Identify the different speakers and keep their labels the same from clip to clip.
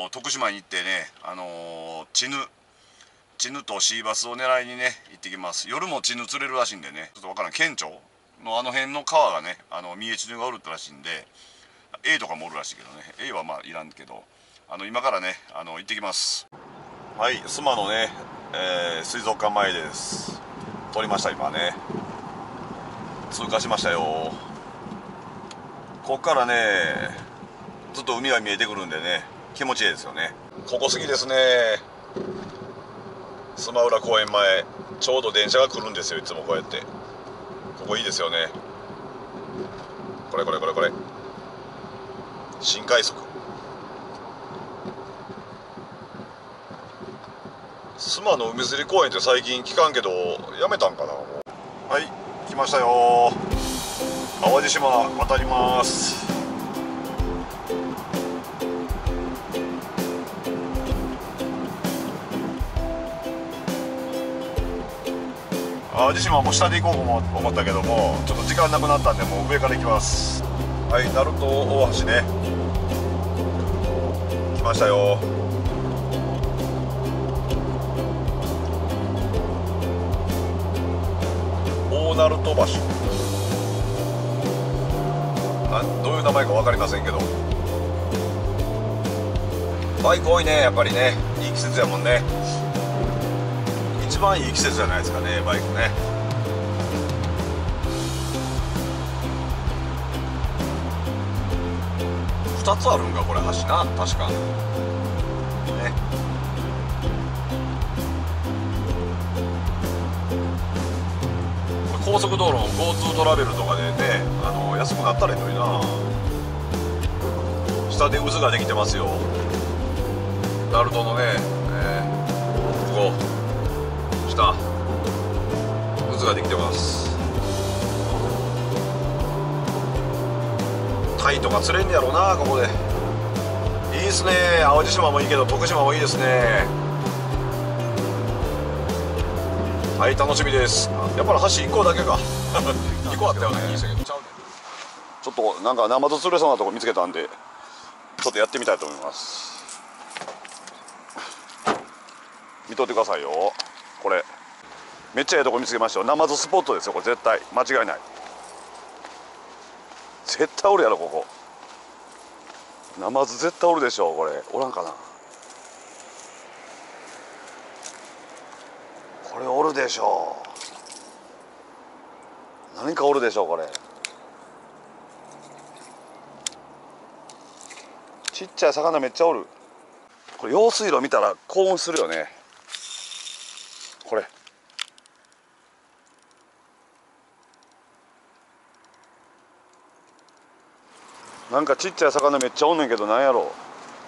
Speaker 1: 徳島に行ってね、チヌとシーバスを狙いにね行ってきます。夜もチヌ釣れるらしいんでね、ちょっとわからん、県庁のあの辺の川がね、三重チヌがおるってらしいんで、 A とかもおるらしいけどね、 A はまあいらんけど、今からね行ってきます。はい、須磨のね、水族館前です。撮りました。今ね通過しましたよ。こっからねずっと海が見えてくるんでね、気持ちいいですよね。ここ過ぎですね、須磨浦公園前。ちょうど電車が来るんですよ、いつもこうやって。ここいいですよね。これ新快速。須磨の海釣り公園って最近聞かんけどやめたんかな。はい、来ましたよ。淡路島渡ります。淡路島も下で行こうと思ったけども、ちょっと時間なくなったんでもう上から行きます。はい、鳴門大橋ね来ましたよ。大鳴門橋、どういう名前か分かりませんけど、バイク多いね、やっぱりね。いい季節やもんね。一番いい季節じゃないですかね、バイクね。2つあるんかこれ、橋な、確かね。高速道路の GoTo トラベルとかでね、安くなったらいいのにな。下で渦ができてますよ、鳴門のね、ここ下渦ができてます。タイとか釣れんやろうな、ここで。いいっすね。淡路島もいいけど徳島もいいですね。はい、楽しみです。やっぱり橋1個だけか2個あったような気がしたけど、ちゃうね。ちょっとなんかナマズ釣れそうなとこ見つけたんで、ちょっとやってみたいと思います。見とってくださいよ。これめっちゃいいとこ見つけましたよ。ナマズスポットですよ、これ。絶対間違いない。絶対おるやろここ。ナマズ絶対おるでしょ。これおらんかな。これおるでしょ。何かおるでしょこれ。ちっちゃい魚めっちゃおる。これ用水路見たら興奮するよね。これなんかちっちゃい魚めっちゃおんねんけど、なんやろ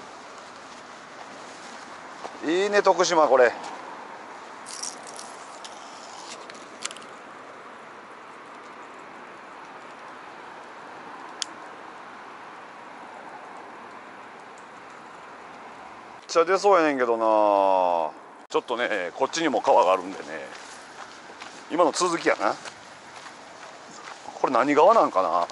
Speaker 1: う。いいね徳島、これ。めっちゃ出そうやねんけどな。ちょっとねこっちにも川があるんでね、今の続きやな。これ何川なんかな。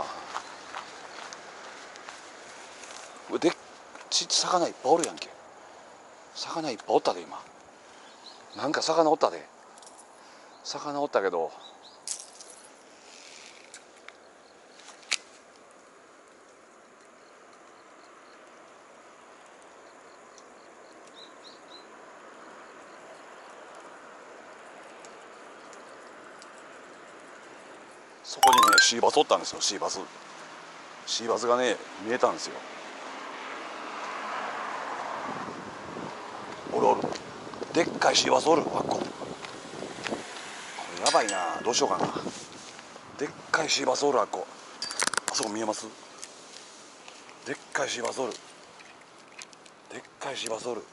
Speaker 1: で魚いっぱいおるやんけ。魚いっぱいおったで今。なんか魚おったで。魚おったけど。そこにねシーバスおったんですよ。シーバスがね見えたんですよ。おる。でっかいシーバスおる。あっこれやばいな。どうしようかな。でっかいシーバスおる。あっこ、あそこ見えます。でっかいシーバスおる。でっかいシーバスおる。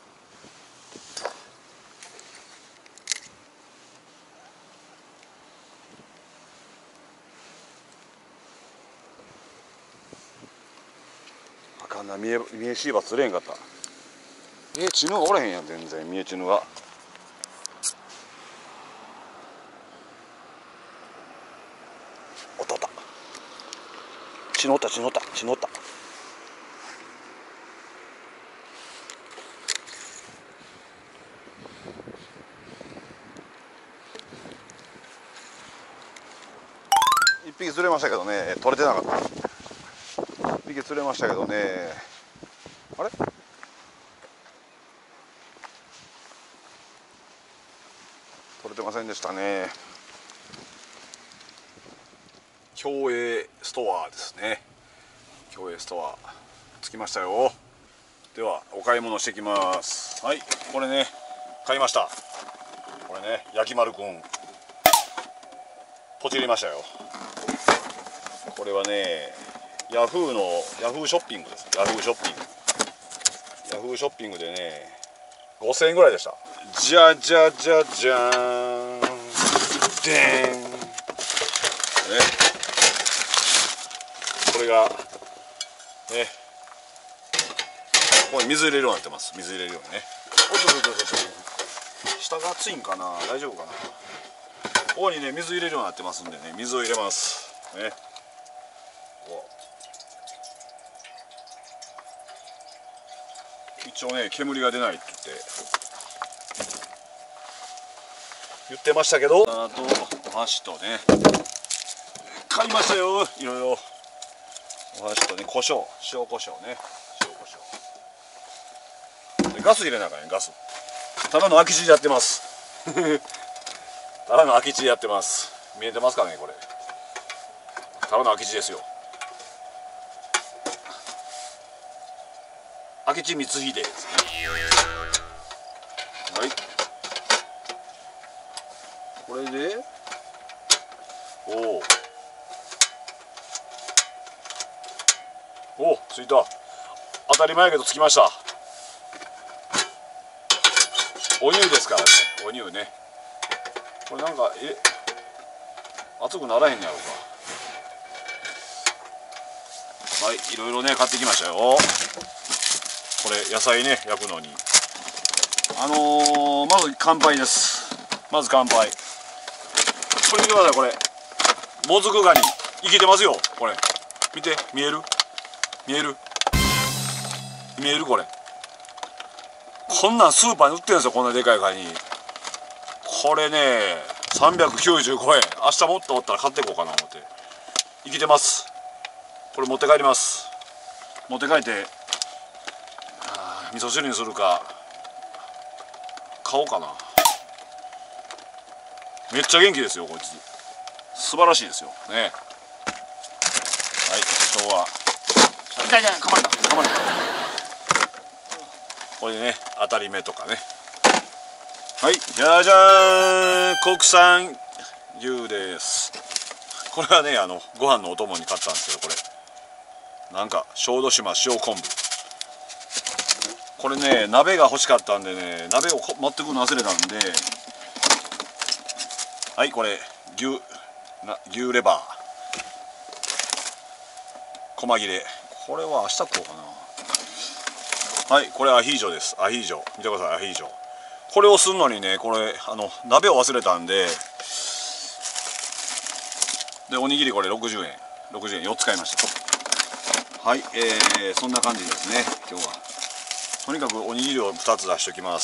Speaker 1: あかんな。三重シーバス釣れへんかった。チヌがおれへんやん全然。三重チヌがおった。チヌおった。 1匹釣れましたけどね、取れてなかった。1匹釣れましたけどね、あれ取れてませんでしたね。競泳ストアですね。競泳ストア着きましたよ。ではお買い物してきます。はい、これね買いました。これね、焼き丸くんポチりましたよ。これはね、ヤフーショッピングです。ヤフーショッピングでね、5000円ぐらいでした。じゃじゃじゃじゃーん、でーん、ね、これがね、ここに水入れるようになってます。水入れるようにね。おっとっとっとっと、下が熱いんかな、大丈夫かな。ここにね水入れるようになってますんでね、水を入れますね。一応ね、煙が出ないって言ってましたけど、あとお箸とね買いましたよ。いろいろお箸とね、胡椒、塩胡椒ね、塩胡椒で、ガス入れながらね、ガス。ただの空き地でやってますただの空き地でやってます。見えてますかね、これ。ただの空き地ですよ。空き地光秀ですね。はい、これでおおついた。当たり前やけどつきました。お乳ですからね、お乳ね。これなんか熱くならへんのやろうか。はい、いろいろね買ってきましたよ。これ野菜ね焼くのに、まず乾杯です。まず乾杯。これ見てください。これもずくガニ生きてますよ。これ見て、見える見える見える。これこんなんスーパーに売ってるんですよ、こんなでかいカニ。これね395円。明日もっとおったら買っていこうかな思って。生きてます。これ持って帰ります。持って帰って味噌汁にするか買おうかな。めっちゃ元気ですよこいつ。素晴らしいですよね。はい、今日は痛い痛い、噛まれた噛まれた。これね当たり目とかね。はい、じゃじゃーん、国産牛です。これはねご飯のお供に買ったんですけど、これなんか小豆島塩昆布。これね鍋が欲しかったんでね、鍋を持ってくるの忘れたんで、はい、これ牛レバー細切れ。これは明日食おうかな。はい、これアヒージョです。アヒージョ見てください。アヒージョ、これをするのにね、これ鍋を忘れたんで、おにぎりこれ60円4つ買いました。はい、そんな感じですね今日は。とにかくおにぎりを2つ出しておきます。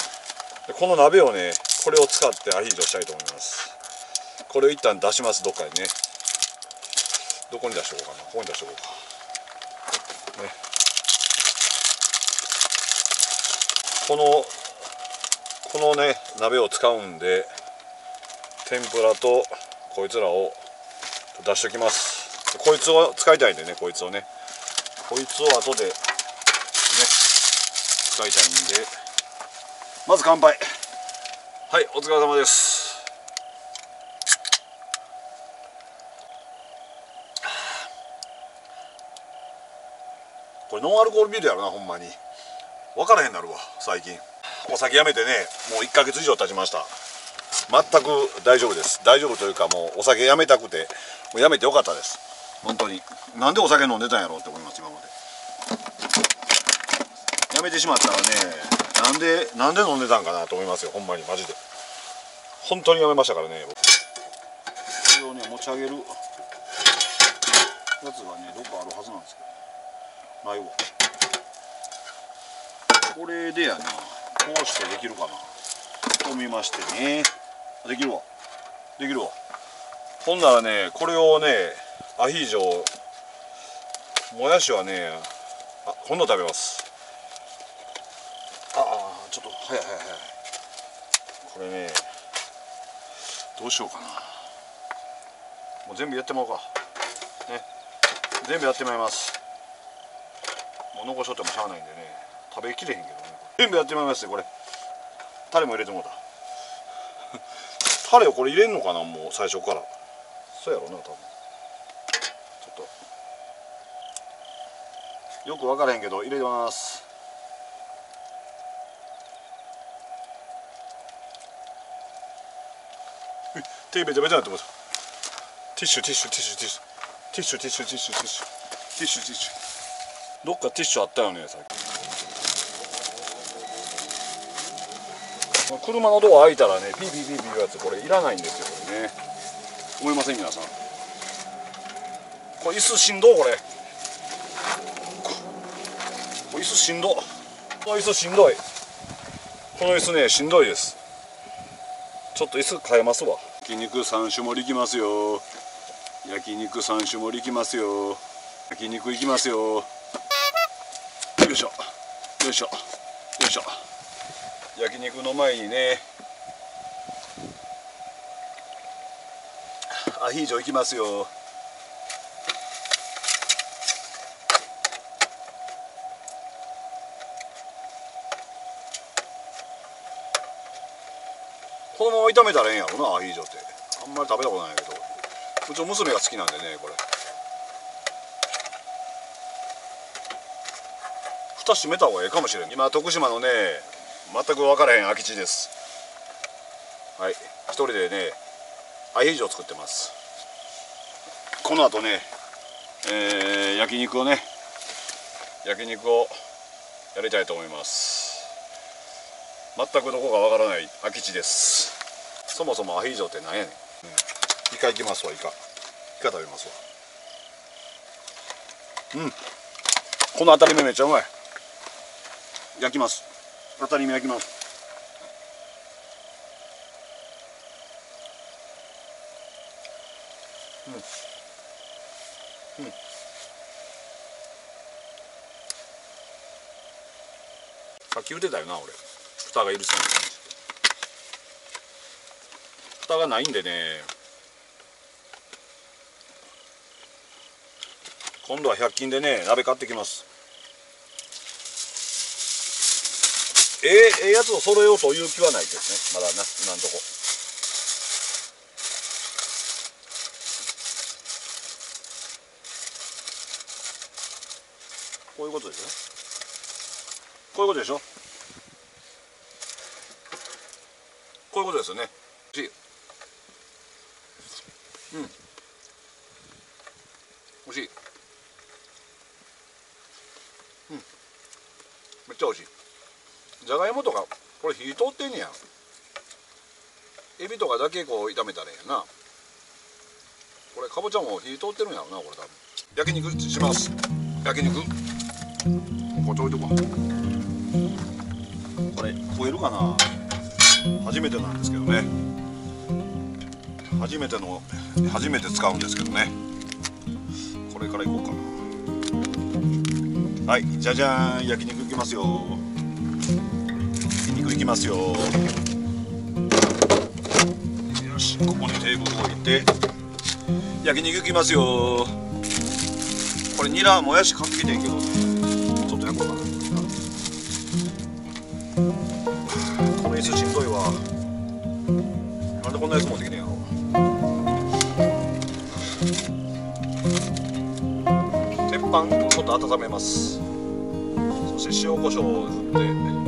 Speaker 1: でこの鍋をね、これを使ってアヒージョしたいと思います。これを一旦出します。どっかにね、どこに出しておこうかな。ここに出しておこうかね。このね鍋を使うんで、天ぷらとこいつらを出しておきます。こいつを使いたいんでね、こいつを後でね使いたいんで、まず乾杯。はい、お疲れ様です。これノンアルコールビールやろな、ほんまに分からへんなるわ。最近お酒やめてねもう1ヶ月以上経ちました。全く大丈夫です。大丈夫というか、もうお酒やめたくてもうやめてよかったです。本当に。なんでお酒飲んでたんやろうって思います。今までやめてしまったらね、なんで飲んでたんかなと思いますよ。ほんまにマジで本当にやめましたからね。これをね持ち上げるやつがねどっかあるはずなんですけどないわ。これでやな、こうしてできるかなと見ましてね。できるわ。 ほんならね、これをね、アヒージョ、もやしはね、今度食べます。ちょっと早い。これね、どうしようかな。もう全部やってもらおうかね。全部やってもらいます。もう残しとってもしゃあないんでね、食べきれへんけどね。全部やってもらいますよ。これタレも入れてもらったタレをこれ入れんのかな、もう最初から。そうやろうな、多分。ちょっとよく分からへんけど入れます。手べちゃべちゃになってます。ティッシュどっかティッシュあったよね、さっき。車のドア開いたらね、ピーピーピーピーいうやつ、これいらないんですよ、これね。思いません、皆さん。これ椅子しんど、これ椅子しんど。この椅子しんどい。この椅子ね、しんどいです。ちょっと椅子変えますわ。焼肉3種盛りいきますよ。焼肉3種盛りいきますよ。焼肉いきますよ。よいしょよいしょよいしょ。焼肉の前にね、アヒージョいきますよ。このまま炒めたらええんやろな、アヒージョって。あんまり食べたことないけど、うちの娘が好きなんでね、これ蓋閉めた方がええかもしれん。今徳島のね、全く分からへん空き地です。はい、一人でねアヒージョを作ってます。この後ね、焼肉をやりたいと思います。全くどこかわからない空き地です。そもそもアヒージョってなんやねん。イカいきますわ。イカ食べますわ。この当たり目めっちゃうまい。焼きます。当たり目焼きます。さっき言ってたよな、俺。蓋がいるそうな感じ。蓋がないんでね、今度は100均でね、鍋買ってきます。ええやつを揃えようという気はないですね、まだな、今んとこ。こういうことですよ。こういうことでしょ。こういうことですよね。美味しい。めっちゃ美味しい。じゃがいもとかこれ火通ってんねや。エビとかだけこう炒めたらええやな。これかぼちゃも火通ってるんやろな、これ多分。焼肉します。焼肉こっち置いとこう。これ食えるかな。初めてなんですけどね。初めて使うんですけどね。これからいこうかな。はい、じゃじゃーん、焼肉いきますよ。焼肉いきますよ。よし、ここにテーブル置いて焼肉いきますよ。これニラもやし買ってきてんけど、ちょっと焼こうかな。この椅子しんどいわ。なんでこんなやつ持ってきてんやろ。鉄板ちょっと温めます。そして塩コショウを振って、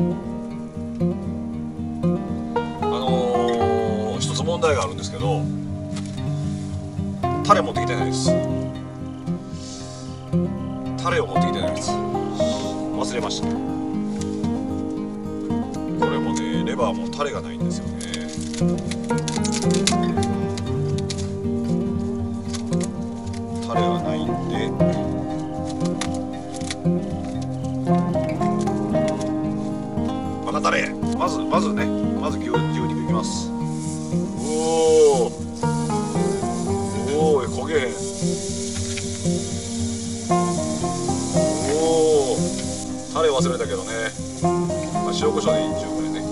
Speaker 1: 一つ問題があるんですけど、タレ持ってきてないです。タレを持ってきてないです。忘れました。これもね、レバーもタレがないんですよね。タレがないんで、バカタレ。まず牛肉いきます。おお、 忘れたけどね、まあ、塩コショウでいいんちゅうこれね。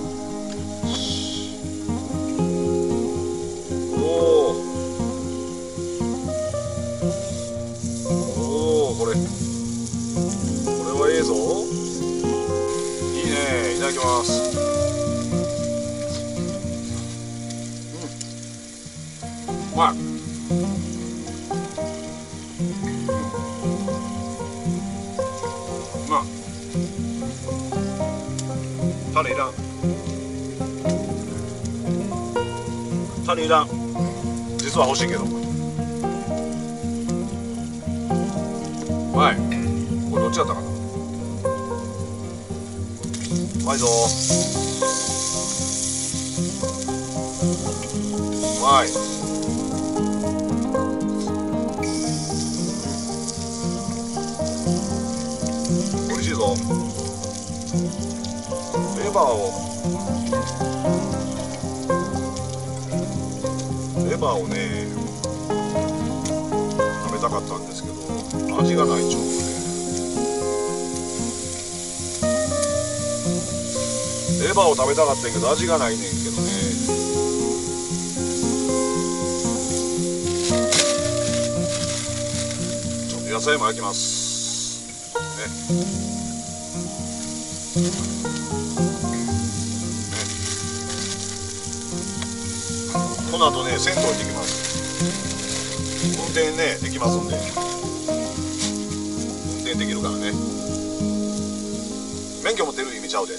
Speaker 1: これはええぞ。いいね。いただきます。うまい。うまい。タレいらん。タレいらん。実は欲しいけど。うまい。これどっちだったかな。うまいぞ。うまい。美味しいぞ。レバーをね食べたかったんですけど、味がないっちゅうのね。レバーを食べたかったんやけど味がないねんけどね。ちょっと野菜も焼きますね。この後ね、銭湯行ってきます。運転ね、できますんで。運転できるからね。免許持ってる意味ちゃうで。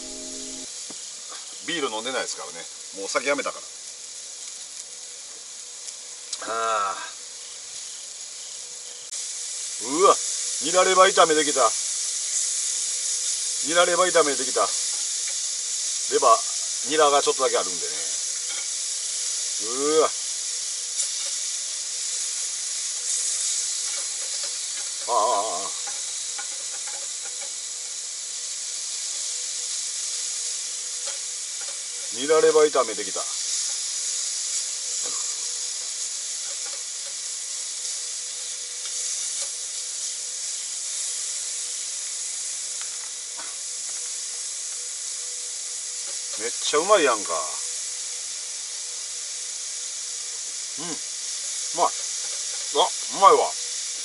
Speaker 1: ビール飲んでないですからね。もうお酒やめたから。うわ、ニラレバ炒めできた。ニラレバ炒めできた。レバ、ニラがちょっとだけあるんでね。うわ。ニラレバ炒めできた。めっちゃうまいやんか。うまい。うまいわ。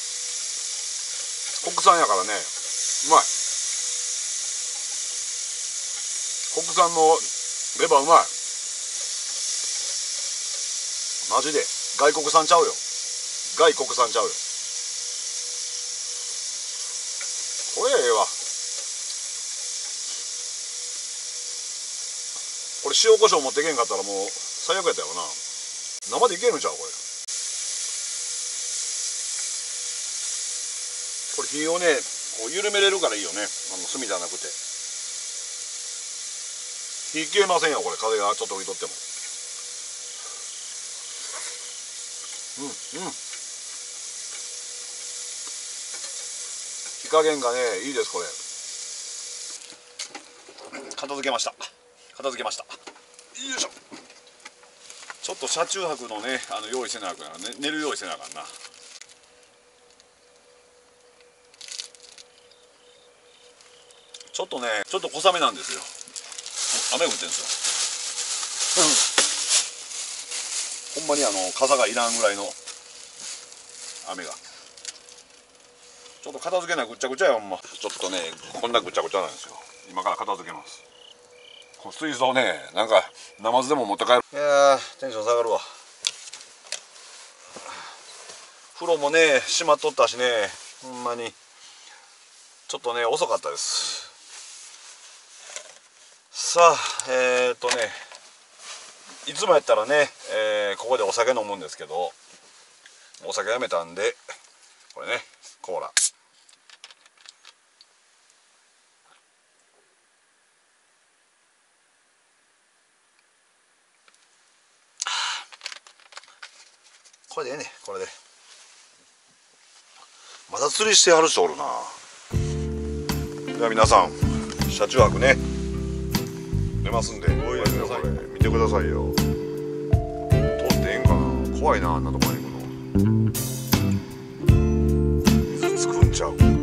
Speaker 1: 国産やからね、うまい。国産のレバーうまい。マジで外国産ちゃうよ。外国産ちゃうよ。これええわ。これ塩コショウ持ってけんかったらもう最悪やったよな。生でいけるんちゃうこれ。これ火をねこう緩めれるからいいよね。炭じゃなくて火消えませんよこれ。風がちょっと吹いとっても。火加減がねいいです。これ片付けました。よいしょ。ちょっと車中泊のね用意せなあかん、ね、寝る用意せなあかんな。ちょっと小雨なんですよ。雨降ってんですよ。ほんまに傘がいらんぐらいの雨が。ちょっと片付けないぐっちゃぐちゃやほんま。ちょっとねこんなぐちゃぐちゃなんですよ。今から片付けます。水槽ねなんかナマズでも持って帰る。いやーテンション下がるわ。風呂もね閉まっとったしね、ほんまにちょっとね遅かったです。さあいつもやったらね、ここでお酒飲むんですけどお酒やめたんでこれねコーラ。これでええね。これでまだ釣りしてはる人おるな。では皆さん車中泊ね出ますんで、これ見てくださいよ。通ってええんかな。怖いなあんなとこに行くの。水つくんちゃう。